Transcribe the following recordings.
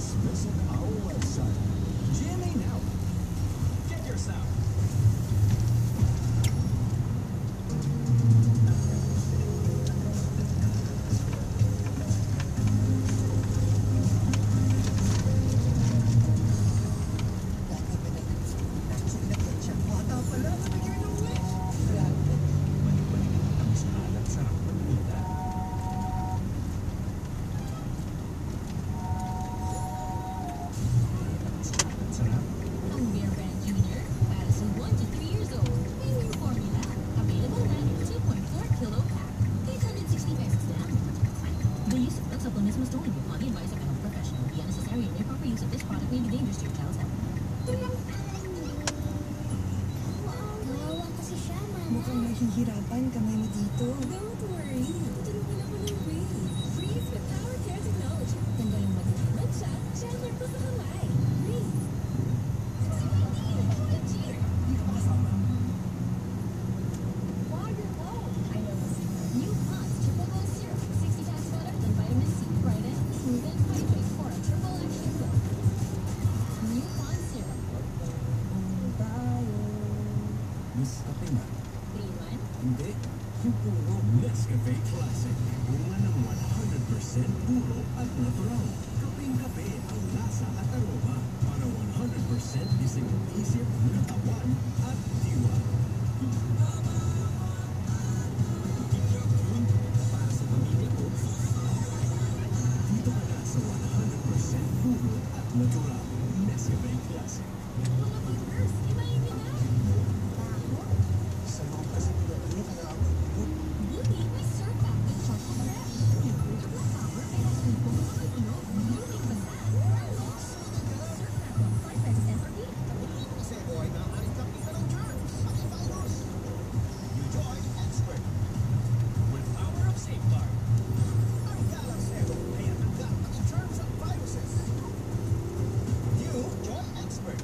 just visit our website. GMA Now. Get your sound. Mukhang nahihirapan kamay mo dito. Don't worry. Tutulungan ako ng way. Breathe with Power Care Technology. Tanggalang maghihimad siya, shelter pa sa kamay. Breathe. Hindi ka makasama. Wow, you're low. I know this. New Pons Triple Gold Syrup. 60 times better than vitamin C. Brighten, smooth, and hydrate for a triple action glow. New Pons Syrup. Miss Kape na. Hindi. Yung puro Nescafe Classic. Bunga ng 100% puro at natural. Kapeng-kape ang lasa at aroma para 100% gising ang isip, katawan at diwa. Para sa pamilya ko, dito ka na sa 100% puro at natural Nescafe Classic. Mga pag-nurse, imayin niyo na. Sa loob kasi nila kaya ako Buti, may syrup pack with chocolate fresh. Yung chocolate power ay asin po mga tunog. Luming basa. Syrup pack of 5 pesos SRP. kasi boy, nakakaring kapita ng germs at virus. Enjoy expert. With power of safeguard. Ang Galacero ay atanggal ang germs at viruses. New Joy Expert.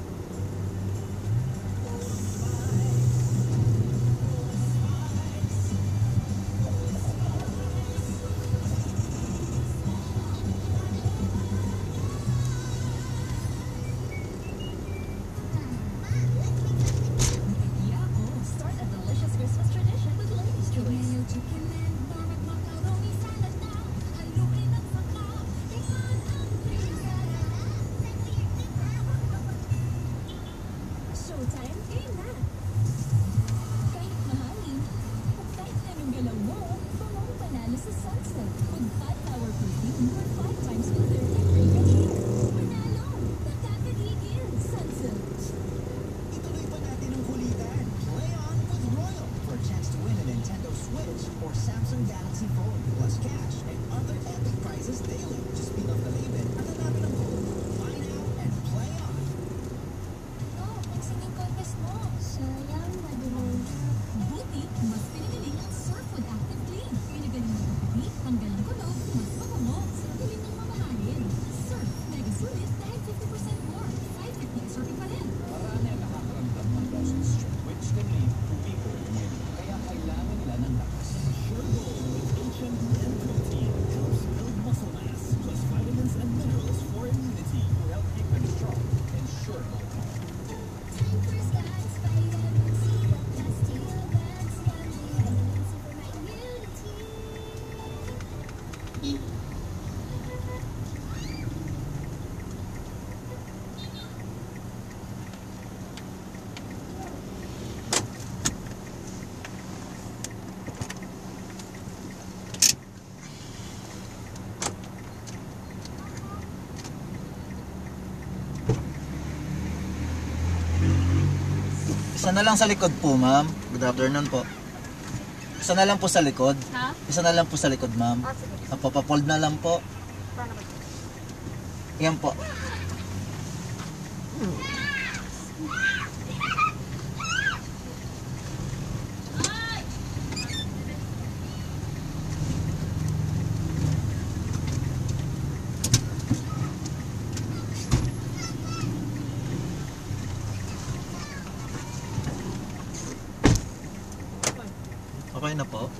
Yeah, start a delicious Christmas tradition with Ladies' Choice. Mayo chicken and barbecue macaroni salad na. Haluin at saka, tikman ang pizza. Showtime, game na. Kahit mahalin, o kahit anong galaw mo, bawang panalo sa sunset. With 5-hour perfume or 5 times filter and fragrance. Panalo! Nakakagigil! Sunset! Ituloy pa natin ang kulitan. Play on with Royal for a chance to win a Nintendo Switch or Samsung Galaxy Phone plus cash and other epic prizes daily. Just beat off the label at hanapin ang code. Buy now and play on. Oh, ang singing contest mo. Sayang, madulog. Buti, mas pinagaling ang Surf with Active Clean. Pinagaling ng kapapi, tanggal ang kulog, mas mabango, sa tuloy ng mamahalin. Surf, mega sulit dahil 50% more. 550 surfing pa rin. Marami ang nakakaramdam ng loss in strength, which can lead to weaker immunity. Kaya kailangan nila ng lakas. Sure Gold with ancient and protein helps build muscle mass plus vitamins and minerals for immunity to help keep them strong and sure. Time for skies, vitamin C, plus steel bands, vitamin C for my immunity. Isa na lang sa likod po, ma'am. Good afternoon po. Isa na lang po sa likod. Ha? Isa na lang po sa likod, ma'am. Oh, sige. Papapold na lang po. Paano ba? Yan po. Okay na po.